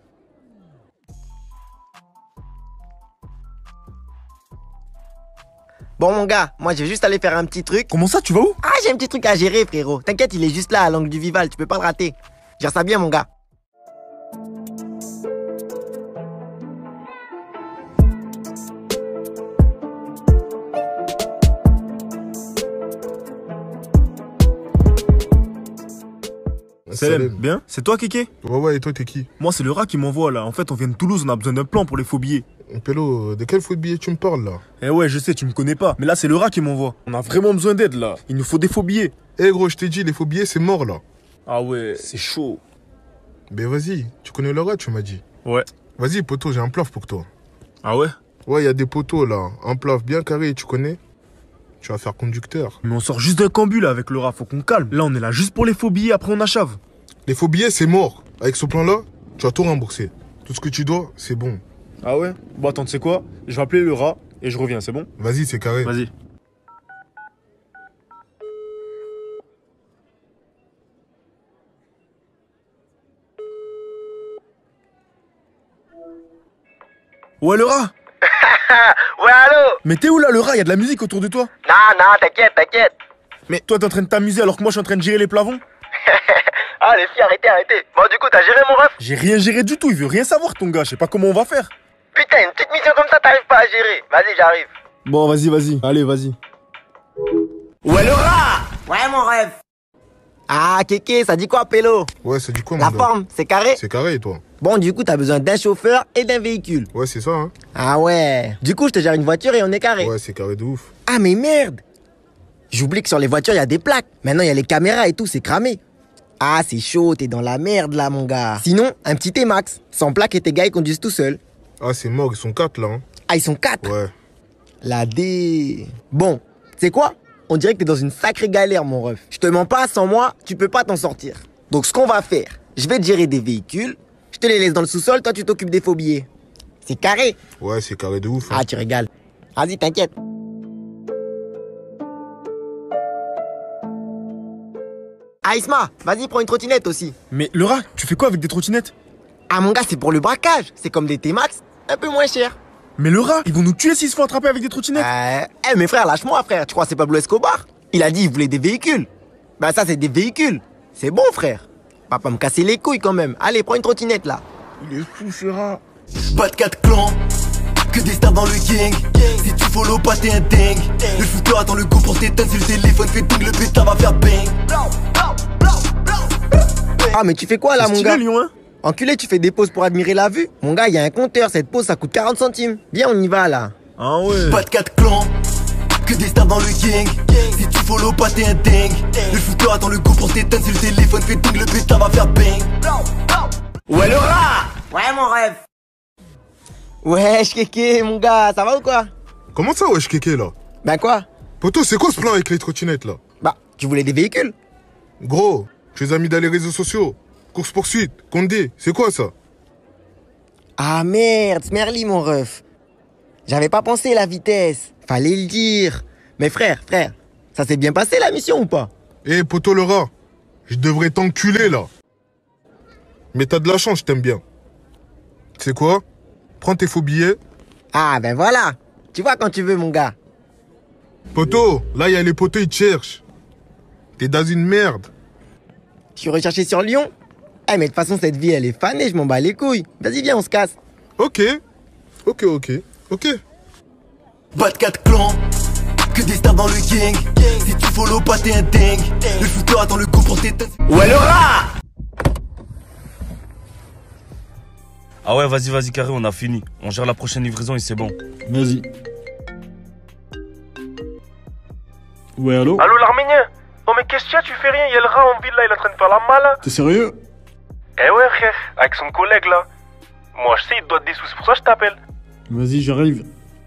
S2: Bon, mon gars, moi, je vais juste aller faire un petit truc.
S3: Comment ça, tu vas où?
S2: Ah, j'ai un petit truc à gérer, frérot. T'inquiète, il est juste là, à l'angle du Vival, tu peux pas le rater. Gère ça bien, mon gars.
S3: Salam, bien? C'est toi, Kéké?
S9: Ouais, et toi, t'es qui?
S3: Moi, c'est le rat qui m'envoie là. En fait, on vient de Toulouse, on a besoin d'un plan pour les faux billets.
S9: Pélo, de quel faux billet tu me parles là?
S3: Eh ouais, je sais, tu me connais pas. Mais là, c'est le rat qui m'envoie. On a vraiment besoin d'aide là. Il nous faut des faux billets.
S9: Eh gros, je t'ai dit, les faux billets, c'est mort là.
S3: Ah ouais, c'est chaud.
S9: Ben vas-y, tu connais le rat, tu m'as dit.
S3: Ouais.
S9: Vas-y, poteau, j'ai un plaf pour toi.
S3: Ah ouais?
S9: Ouais, y a des poteaux là, un plaf bien carré, tu connais? Tu vas faire conducteur.
S3: Mais on sort juste d'un cambu là avec le rat, faut qu'on calme. Là, on est là juste pour les faux billets, après on achave.
S9: Les faux billets, c'est mort. Avec ce plan-là, tu vas tout rembourser. Tout ce que tu dois, c'est bon.
S3: Ah ouais? Bon, attends, tu sais quoi? Je vais appeler le rat et je reviens, c'est bon?
S9: Vas-y, c'est carré.
S3: Vas-y. Ouais, le rat?
S2: Ouais, allô?
S3: Mais t'es où là, le rat? Y a de la musique autour de toi?
S2: Non, t'inquiète, t'inquiète.
S3: Mais toi, t'es en train de t'amuser alors que moi, je suis en train de gérer les plavons?
S2: Ah, les filles, arrêtez. Bon, du coup, t'as géré mon ref?
S3: J'ai rien géré du tout, il veut rien savoir, ton gars. Je sais pas comment on va faire.
S2: Putain, une petite mission comme ça, t'arrives pas à gérer. Vas-y, j'arrive.
S3: Bon, vas-y. Allez, vas-y.
S2: Ouais, le rat. Ouais, mon rêve. Ah, Kéké, ça dit quoi, Pélo?
S9: Ouais, c'est du quoi, mon
S2: La
S9: gars?
S2: forme, c'est carré?
S9: C'est carré, et toi?
S2: Bon, du coup, t'as besoin d'un chauffeur et d'un véhicule.
S9: Ouais, c'est ça, hein?
S2: Ah ouais. Du coup, je te gère une voiture et on est carré.
S9: Ouais, c'est carré de ouf.
S2: Ah, mais merde. J'oublie que sur les voitures, il y a des plaques. Maintenant, il y a les caméras et tout, c'est cramé. Ah, c'est chaud, t'es dans la merde, là, mon gars. Sinon, un petit T-Max. Sans plaque et tes gars, ils conduisent tout seuls.
S9: Ah, c'est mort, ils sont 4 là, hein?
S2: Ah, ils sont 4.
S9: Ouais.
S2: La D... Bon, c'est quoi? On dirait que t'es dans une sacrée galère, mon ref. Je te mens pas, sans moi, tu peux pas t'en sortir. Donc, ce qu'on va faire, je vais te gérer des véhicules, je te les laisse dans le sous-sol, toi, tu t'occupes des faux billets.
S1: C'est carré.
S9: Ouais, c'est carré de ouf. Hein.
S1: Ah, tu régales. Vas-y, t'inquiète. Ah, Isma, vas-y, prends une trottinette aussi.
S3: Mais le rat, tu fais quoi avec des trottinettes?
S1: Ah, mon gars, c'est pour le braquage. C'est comme des T-Max, un peu moins cher.
S3: Mais le rat, ils vont nous tuer s'ils se font attraper avec des trottinettes.
S1: Mais frère, lâche-moi, frère. Tu crois que c'est Pablo Escobar? Il a dit il voulait des véhicules. Bah, ça, c'est des véhicules. C'est bon, frère. Va pas me casser les couilles quand même. Allez, prends une trottinette là.
S3: Il est fou, ce rat.
S7: Pas de 4 clans, que des stars dans le gang. Si tu follow pas, t'es un dingue. Le shooter attend le go pour t'éteindre. Si le téléphone fait ding, le pétard va faire bang.
S1: Ah, mais tu fais quoi là, mon gars?
S3: Lyon, hein?
S1: Enculé, tu fais des pauses pour admirer la vue? Mon gars, il y a un compteur. Cette pause, ça coûte 40 centimes. Viens, on y va là.
S3: Ah ouais.
S7: Pas de 4 clans, que des stars dans le gang. Si tu follow pas, t'es un dingue. Le shooter attend le go pour t'éteindre. Si le téléphone fait ding, le pétard va faire bang.
S1: Ouais, le rat! Ouais, mon rêve. Wesh, kéké, mon gars, ça va ou quoi?
S9: Comment ça, wesh, kéké, là?
S1: Ben quoi?
S9: Poto, c'est quoi ce plan avec les trottinettes, là?
S1: Bah, tu voulais des véhicules?
S9: Gros, tu les as mis dans les réseaux sociaux. Course-poursuite, Condé, c'est quoi ça?
S1: Ah merde, Smerly, mon ref. J'avais pas pensé la vitesse. Fallait le dire. Mais frère, ça s'est bien passé la mission ou pas?
S9: Eh, poto le rat, je devrais t'enculer, là. Mais t'as de la chance, je t'aime bien. Tu sais quoi? Prends tes faux billets.
S1: Ah ben voilà. Tu vois quand tu veux, mon gars.
S9: Poto, là, il y a les potos, ils te cherchent. T'es dans une merde.
S1: Tu recherché sur Lyon? Eh mais de toute façon, cette vie, elle est fanée, je m'en bats les couilles. Vas-y, viens, on se casse.
S9: Ok.
S7: Pas de 4 clans, que des stars dans le gang. Si tu follow pas, t'es un dingue. Le shooter attend le go pour t'éteindre.
S1: Ouais, le rat!
S5: Ah ouais, vas-y, carré, on a fini. On gère la prochaine livraison et c'est bon.
S8: Vas-y. Ouais, allô?
S3: Allô, l'Arménien? Non, mais qu'est-ce qu'il y a? Tu fais rien? Il y a le rat en ville là, il est en train de faire la malle.
S8: T'es sérieux?
S3: Eh ouais, frère, avec son collègue là. Moi, je sais, il doit te des sous, c'est pour ça que je t'appelle.
S8: Vas-y, j'arrive.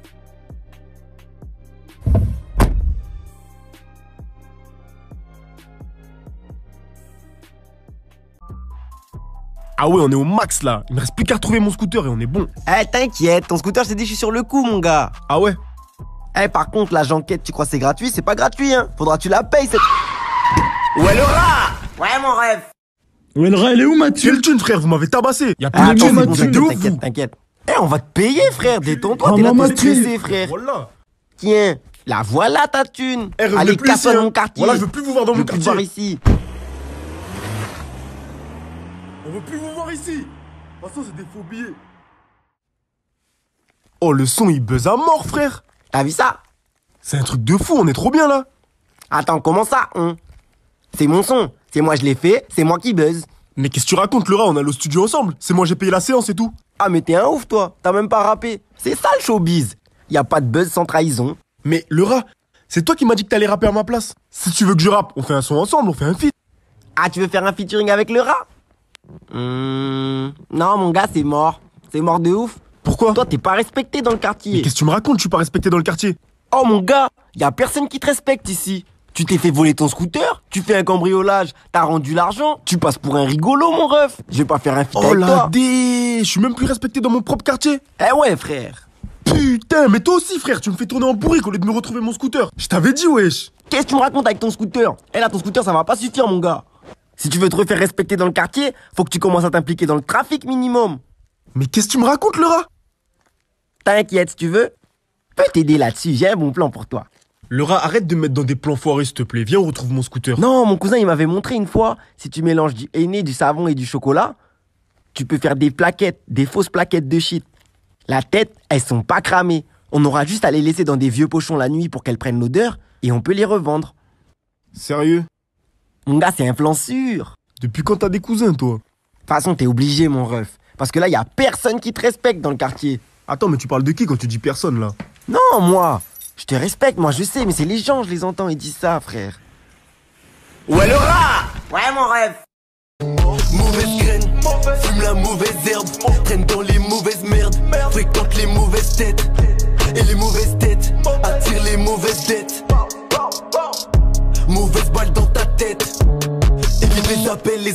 S3: Ah ouais, on est au max là. Il me reste plus qu'à retrouver mon scooter et on est bon.
S1: Eh, t'inquiète, ton scooter, je t'ai dit, je suis sur le coup, mon gars.
S3: Ah ouais?
S1: Eh, par contre, la janquette, tu crois que c'est gratuit? C'est pas gratuit, hein. Faudra que tu la payes, cette... Ouais, le rat! Ouais, mon rêve.
S8: Ouais, le rat, il est où, Mathieu?
S3: J'ai le thune, frère, vous m'avez tabassé. Y'a plus
S1: Ah,
S3: de
S1: attends,
S3: thune,
S1: c'est bon,
S3: vous êtes de ouf, vous.
S1: t'inquiète. Eh, on va te payer, frère. Détends-toi,
S8: Oh,
S1: t'es là,
S8: non,
S1: t'es
S8: Mathieu.
S1: stressé, frère.
S3: Voilà.
S1: Tiens, la voilà ta thune.
S3: Eh, revenez
S1: Allez,
S3: plus ici,
S1: casse-toi dans
S3: hein.
S1: mon quartier.
S3: Voilà, je veux plus vous voir dans
S1: Je
S3: mon
S1: veux plus te
S3: quartier.
S1: voir ici.
S3: On veut plus vous voir ici. De toute façon, c'est des faux billets. Oh, le son, il buzz à mort, frère.
S1: T'as vu ça?
S3: C'est un truc de fou, on est trop bien là.
S1: Attends, comment ça, C'est mon son. C'est moi, je l'ai fait. C'est moi qui buzz.
S3: Mais qu'est-ce que tu racontes, le rat? On a le studio ensemble. C'est moi, j'ai payé la séance et tout.
S1: Ah, mais t'es un ouf, toi. T'as même pas rappé. C'est ça, le showbiz. Y a pas de buzz sans trahison.
S3: Mais le rat, c'est toi qui m'as dit que t'allais rapper à ma place. Si tu veux que je rappe, on fait un son ensemble, on fait un feat.
S1: Ah, tu veux faire un featuring avec le rat? Non, mon gars, c'est mort. C'est mort de ouf.
S3: Pourquoi?
S1: Toi, t'es pas respecté dans le
S3: Mais
S1: quartier.
S3: qu'est-ce que tu me racontes? Je suis pas respecté dans le quartier.
S1: Oh, mon gars, y a personne qui te respecte ici. Tu t'es fait voler ton scooter, tu fais un cambriolage, t'as rendu l'argent, tu passes pour un rigolo, mon ref. Je vais pas faire un feat
S3: Oh
S1: avec
S3: la
S1: toi.
S3: dé, je suis même plus respecté dans mon propre quartier.
S1: Eh ouais, frère.
S3: Putain, mais toi aussi, frère, tu me fais tourner en bourrique au lieu de me retrouver mon scooter. Je t'avais dit, wesh.
S1: Qu'est-ce que tu me racontes avec ton scooter? Eh là, ton scooter, ça va pas suffire, mon gars. Si tu veux te refaire respecter dans le quartier, faut que tu commences à t'impliquer dans le trafic minimum.
S3: Mais qu'est-ce que tu me racontes, le rat?
S1: T'inquiète, si tu veux. Je peux t'aider là-dessus, j'ai un bon plan pour toi.
S3: Le rat, arrête de me mettre dans des plans foirés, s'il te plaît. Viens, on retrouve mon scooter.
S1: Non, mon cousin, il m'avait montré une fois, si tu mélanges du henné, du savon et du chocolat, tu peux faire des plaquettes, des fausses plaquettes de shit. La tête, elles sont pas cramées. On aura juste à les laisser dans des vieux pochons la nuit pour qu'elles prennent l'odeur et on peut les revendre.
S3: Sérieux?
S1: Mon gars, c'est un plan sûr.
S3: Depuis quand t'as des cousins, toi?
S1: De toute façon, t'es obligé, mon ref. Parce que là, y a personne qui te respecte dans le quartier.
S3: Attends, mais tu parles de qui quand tu dis personne, là?
S1: Non, moi. Je te respecte, moi, je sais, mais c'est les gens, je les entends, ils disent ça, frère. Ouais, le rat! Ouais, mon ref.
S7: Mauvaise graine, fume la mauvaise herbe, traîne dans les mauvaises merdes, fréquente les mauvaises têtes, et les mauvaises têtes attirent les mauvaises dettes. Mauvaise balle dans ta tête, évite les appels, les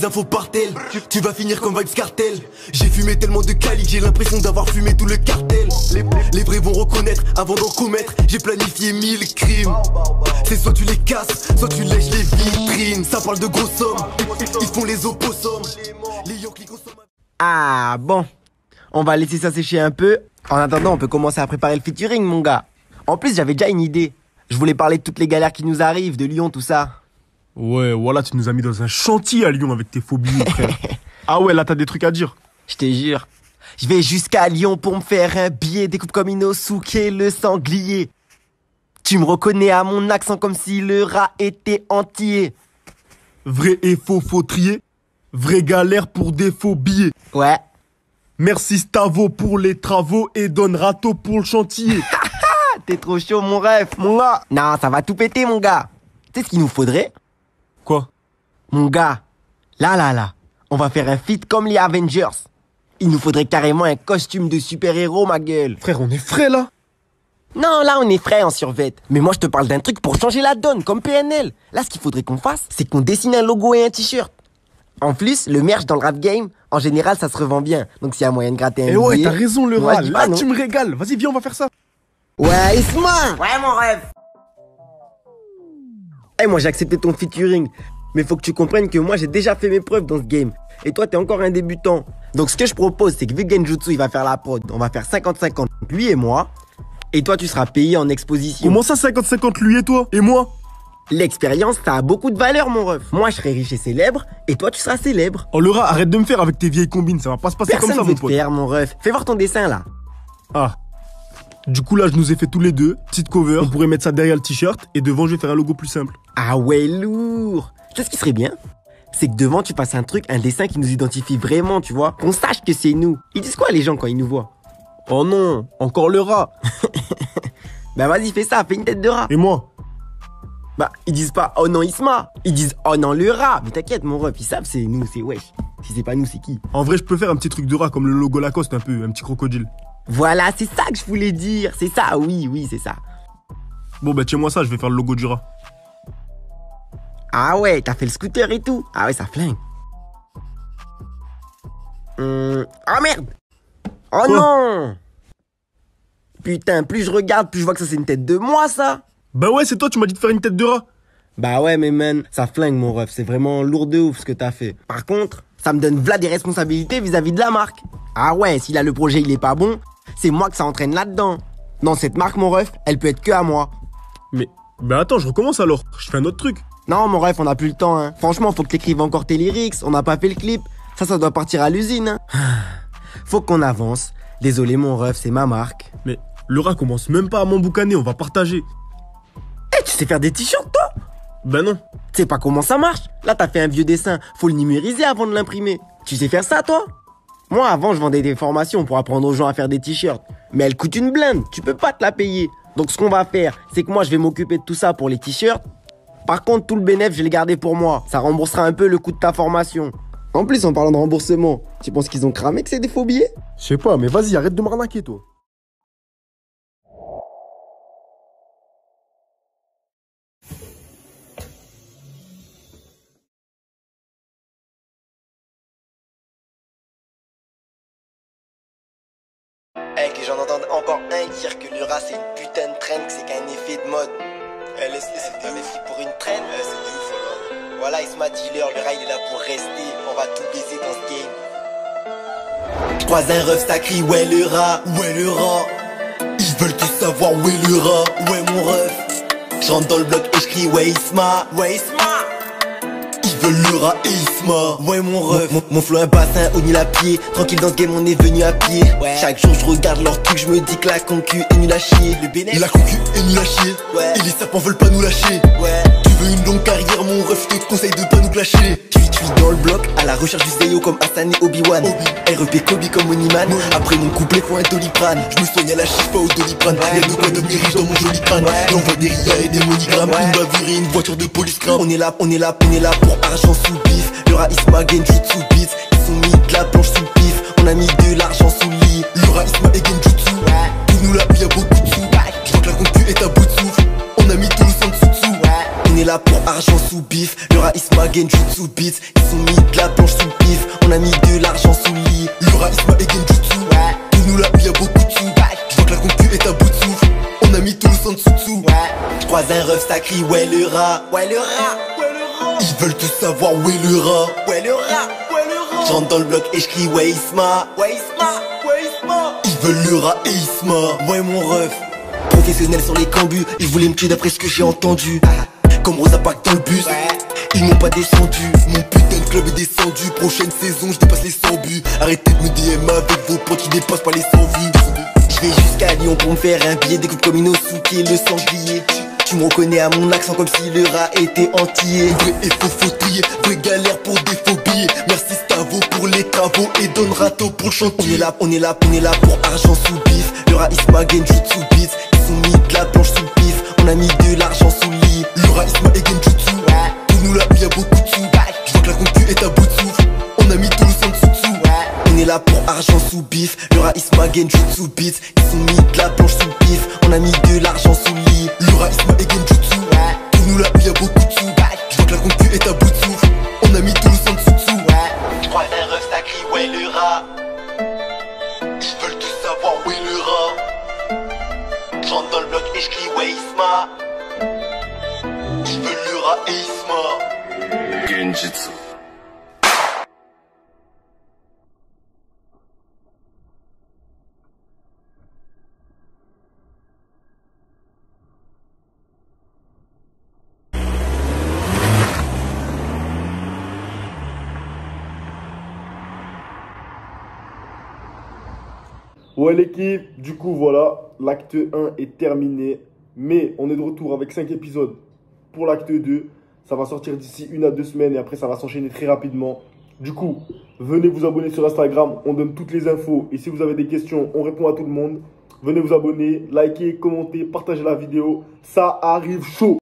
S7: infos par tel. Tu vas finir comme Vibes Cartel. J'ai fumé tellement de cali, j'ai l'impression d'avoir fumé tout le cartel. Les vrais vont reconnaître avant d'en commettre. J'ai planifié 1000 crimes. C'est soit tu les casses, soit tu lèches les vitrines. Ça parle de grosses sommes, ils font les opossums. Les Yankees consomment.
S1: Ah bon, on va laisser ça sécher un peu. En attendant, on peut commencer à préparer le featuring, mon gars. En plus, j'avais déjà une idée. Je voulais parler de toutes les galères qui nous arrivent, de Lyon, tout ça.
S3: Ouais, voilà, tu nous as mis dans un chantier à Lyon avec tes phobies, frère. Ah ouais, là, t'as des trucs à dire.
S1: Je te jure. Je vais jusqu'à Lyon pour me faire un billet. Découpe comme Inosuke le sanglier. Tu me reconnais à mon accent comme si le rat était entier.
S3: Vrai et faux, faut trier. Vraie galère pour des faux billets.
S1: Ouais.
S3: Merci Stavo pour les travaux et Don Rato pour le chantier.
S1: T'es trop chaud, mon ref, mon gars. Non, ça va tout péter, mon gars. Tu sais ce qu'il nous faudrait?
S3: Quoi?
S1: Mon gars, là, on va faire un feat comme les Avengers. Il nous faudrait carrément un costume de super-héros, ma gueule.
S3: Frère, on est frais, là.
S1: Non, là, on est frais en survêt. Mais moi, je te parle d'un truc pour changer la donne, comme PNL. Là, ce qu'il faudrait qu'on fasse, c'est qu'on dessine un logo et un t-shirt. En plus, le merch dans le rap game, en général, ça se revend bien. Donc, s'il y a moyen de gratter un billet...
S3: Eh ouais, t'as raison, le
S1: moi,
S3: rat.
S1: je dis
S3: Là,
S1: pas non.
S3: tu me régales. Vas-y, viens, on va faire ça.
S1: Ouais, Isma. Ouais, mon rêve. Eh, moi, j'ai accepté ton featuring. Mais faut que tu comprennes que moi, j'ai déjà fait mes preuves dans ce game. Et toi, t'es encore un débutant. Donc, ce que je propose, c'est que vu que Genjutsu, il va faire la prod, on va faire 50-50, lui et moi. Et toi, tu seras payé en exposition.
S3: Comment ça, 50-50, lui et toi? Et moi?
S1: L'expérience, ça a beaucoup de valeur, mon ref. Moi, je serai riche et célèbre, et toi, tu seras célèbre.
S3: Oh, le rat, arrête de me faire avec tes vieilles combines. Ça va pas se passer
S1: Personne
S3: comme ça,
S1: veut
S3: mon
S1: te
S3: pote.
S1: faire, mon ref. Fais voir ton dessin, là.
S3: Ah. Du coup, là, je nous ai fait tous les deux. Petite cover. On pourrait mettre ça derrière le t-shirt. Et devant, je vais faire un logo plus simple.
S1: Ah ouais, lourd. Tu sais ce qui serait bien? C'est que devant, tu passes un truc, un dessin qui nous identifie vraiment, tu vois. Qu'on sache que c'est nous. Ils disent quoi, les gens, quand ils nous voient?
S3: Oh non, encore le rat.
S1: Bah vas-y, fais ça, fais une tête de rat.
S3: Et moi?
S1: Bah, ils disent pas oh non Isma, ils disent oh non le rat. Mais t'inquiète mon ref, ils savent c'est nous, c'est wesh. Si c'est pas nous, c'est qui?
S3: En vrai, je peux faire un petit truc de rat comme le logo Lacoste, un peu, un petit crocodile.
S1: Voilà, c'est ça que je voulais dire. C'est ça, oui, c'est ça.
S3: Bon, bah tiens-moi ça, je vais faire le logo du rat.
S1: Ah ouais, t'as fait le scooter et tout. Ah ouais, ça flingue. Ah merde. Oh
S3: Quoi?
S1: non. Putain, plus je regarde, plus je vois que ça c'est une tête de moi, ça.
S3: Bah ouais, c'est toi, tu m'as dit de faire une tête de rat.
S1: Bah ouais, mais man, ça flingue mon ref. C'est vraiment lourd de ouf ce que t'as fait. Par contre, ça me donne v'là des responsabilités vis-à-vis de la marque. Ah ouais, si là le projet il est pas bon, c'est moi que ça entraîne là-dedans. Non, cette marque, mon ref, elle peut être que à moi.
S3: Mais, bah attends, je recommence alors. Je fais un autre truc.
S1: Non, mon ref, on a plus le temps, hein. Franchement, faut que t'écrives encore tes lyrics. On n'a pas fait le clip. Ça doit partir à l'usine, hein. Faut qu'on avance. Désolé, mon ref, c'est ma marque.
S3: Mais le rat commence même pas à m'emboucaner, on va partager.
S1: Eh, tu sais faire des t-shirts, toi?
S3: Bah non.
S1: Tu sais pas comment ça marche? Là, t'as fait un vieux dessin. Faut le numériser avant de l'imprimer. Tu sais faire ça, toi? Moi, avant, je vendais des formations pour apprendre aux gens à faire des t-shirts. Mais elle coûte une blinde. Tu peux pas te la payer. Donc, ce qu'on va faire, c'est que moi, je vais m'occuper de tout ça pour les t-shirts. Par contre, tout le bénéfice, je vais le garder pour moi. Ça remboursera un peu le coût de ta formation. En plus, en parlant de remboursement, tu penses qu'ils ont cramé que c'est des faux billets?
S3: Je sais pas, mais vas-y, arrête de m'arnaquer, toi.
S2: Eh, que j'en entende encore un dire que le rat c'est une putain de traîne, que c'est qu'un effet de mode. Eh, laisse-les, c'est des pris pour une traîne. C'est des ouf, alors. Voilà, Isma Dealer, le rat il est là pour rester. On va tout baiser dans ce game.
S7: J'croise un ref, ça crie ouais le rat, ouais le rat. Ils veulent tous savoir où est le rat, ouais mon ref. J'rentre dans le bloc et j'crie ouais Isma, ouais Isma. Ils veulent le rat et Isma, ouais mon ref. Mon flow un bassin au nul à pied. Tranquille dans ce game on est venu à pied. Ouais. Chaque jour je regarde leurs trucs, je me dis que la concu est nulle à chier. Le bénéfice. La concu est nulle à chier. Ouais. Et les sapins veulent pas nous lâcher. Ouais. Tu veux une longue carrière mon ref, je te conseille de pas nous clasher. Tu dans le bloc, à la recherche du Zeyo comme Hassan et Obi-Wan. REP Kobe comme Oniman. Après mon couplet faut un doliprane. Je me soigne à la chifa au doliprane. Y'a de quoi devenir riche dans mon joli crâne. J'envoie des rias et des monigrammes. Une bavure et une voiture de police crame. On est là pour argent sous bif. Le rat Isma Genjutsu beats. Ils sont mis de la planche sous le pif. On a mis de l'argent sous le lit. Le rat Isma et Genjutsu. Pour nous là où y'a beaucoup de sous. Je vois que la concu est à bout de souffle. On a mis tout le sang dessous. On est là pour argent sous bif. Le rat Isma Genjutsu Beats. Ils sont mis de la planche sous le pif. On a mis de l'argent sous le lit. Le rat Isma et Genjutsu. Pour nous là où y'a beaucoup de sous. Je vois que la concu est à bout de souffle. On a mis tout le sang dessous. Je croise un ref, ça crie ouais le rat. Ouais le rat. Ils veulent tous savoir où est le rat. Ouais le rat. Je rentre dans le bloc et je crie ouais Isma. Ouais Isma. Ouais Isma. Ils veulent le rat et Isma. Ouais mon ref. Professionnel sur les cambus. Ils voulaient me tuer d'après ce que j'ai entendu. Comme Rosa Parks dans le bus. Ils m'ont pas descendu. Mon putain de club est descendu. Prochaine saison je dépasse les 100 buts. Arrêtez de me DM avec vos potes qui dépassent pas les 100 vues. Je vais jusqu'à Lyon pour me faire un billet. Découpe comme Inosuke le sanglier. Tu me reconnais à mon accent comme si le rat était entier. Vrai et faux faut trier. Vraie galère pour des phobies. Merci Stavo pour les travaux et Don Rato pour le chantier. On est là pour argent sous bif. Le rat Isma Genjutsu Beats. Ils sont mis de la planche sous le pif. On a mis de l'argent sous le lit. Le rat Isma et Genjutsu. Pour nous là où y'a beaucoup de sous. Je vois que la concu est à bout de souffle. On a mis tout le sang dessous. On est là pour argent sous bif. Le rat Isma Genjutsu Beats. Ils sont mis de la planche sous le pif. On a mis de l'argent sous le lit. Le rat Isma et Genjutsu. Pour nous là où y'a beaucoup de sous. Je vois que la concu est à bout de souffle. On a mis tout le sang dessous. Je crois un ref, ça crie ouais le rat. Ils veulent tous savoir où est le rat. Je rentre dans le bloc et je crie ouais Isma. Ils veulent le rat et Isma.
S6: Genjutsu.
S3: Ouais l'équipe, du coup voilà, l'acte 1 est terminé, mais on est de retour avec 5 épisodes pour l'acte 2. Ça va sortir d'ici 1 à 2 semaines et après ça va s'enchaîner très rapidement. Du coup, venez vous abonner sur Instagram, on donne toutes les infos et si vous avez des questions, on répond à tout le monde. Venez vous abonner, liker, commenter, partager la vidéo, ça arrive chaud.